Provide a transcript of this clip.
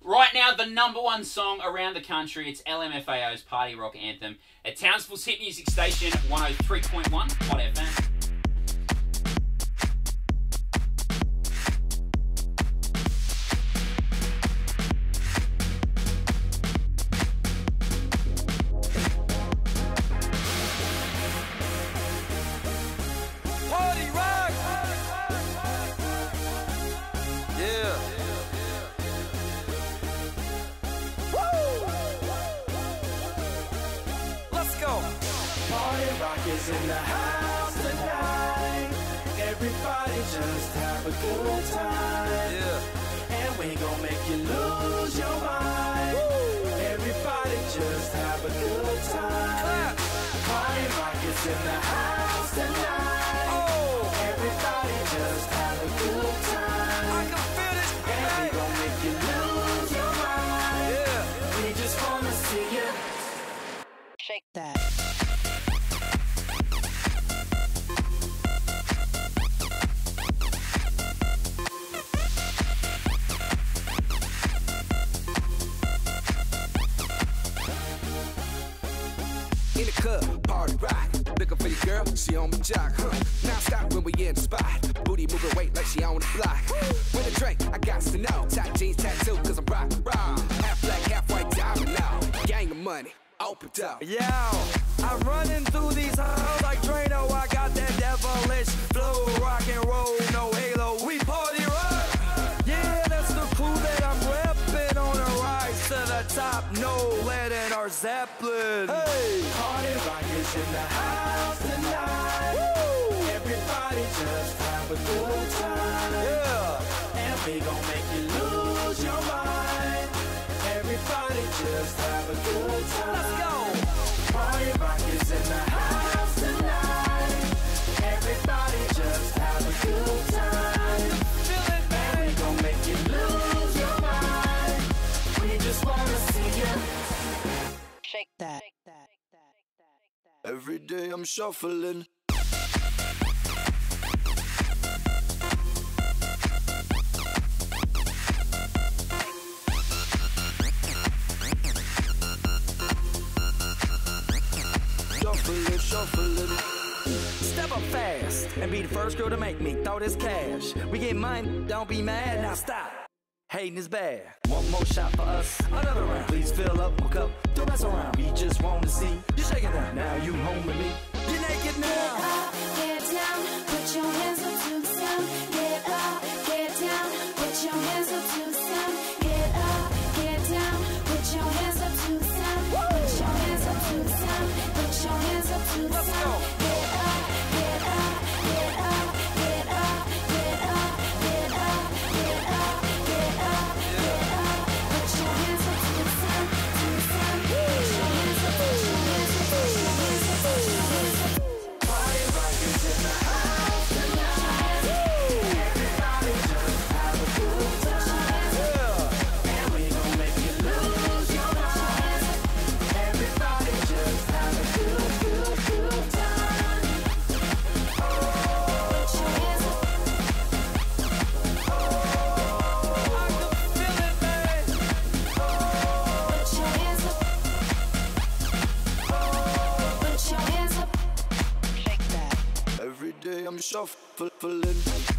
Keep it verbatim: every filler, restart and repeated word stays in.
Right now, the number one song around the country, it's L M F A O's Party Rock Anthem at Townsville's hit music station, one oh three point one Hot F M. Party Rock! Yeah. Woo! Let's go. Party Rock is in the house tonight. Everybody just have a good time. Yeah. And we gon' make you lose your mind. Woo! Everybody just have a good time. Clap. Party Rock is in the house tonight. Oh! Everybody just have a good time. I can feel this, And we baby. gon' make you lose your mind. Yeah. We just wanna see you Shake that. In the club, party rock. Looking for your girl, she on my jock, huh? Now stop when we in the spot. Booty moving weight like she on the block. With a drink, I got to know. Tight jeans, tattoo, cause I'm rock, rock. Half black, half white, diamond now. Gang of money, open up. Yo, I'm running through these halls like Drano. I got that devilish flow, rock and roll, no halo. We party rock. Yeah, that's the crew that I'm repping on a rise to the top. No lead in our Zeppelin. Hey, Party Rock is in the house tonight. woo! Everybody just have a good time. Yeah, And we gon' make you lose your mind. Everybody just have a good time. let's go. Party Rock is in the house tonight. Everybody just have a good time. Feel it, And we baby. gon' make you lose your mind. We just wanna see you Shake that. Every day I'm shuffling. Shuffling, shuffling. Step up fast and be the first girl to make me throw this cash. We get mine, don't be mad, now stop. Hating is bad. One more shot for us, another round. Please fill up my cup, don't mess around. We just want to see you shaking down. Now you home with me. You're naked now. Get down, put your hands up to the sound. Get up, get down, put your hands up to the sound. Get up, get down, put your hands up to the sound. Put your hands up to the sound. Put your hands up to the Let's go. sound. Get up, get up, get up, get up, get up, get up, get up, get up, get up. Put your hands up to the sound, to the sound. Put your hands up, put your hands up, put your hands up, put your hands up. Party Rock is in the house tonight. Everybody just have a good time. Yeah. And we gon' make you lose your mind. Everybody just have a good, good, good time. Put your hands up. I can feel it, baby. Put your hands up. Put your hands up. Shake that. Every day I'm shuffling.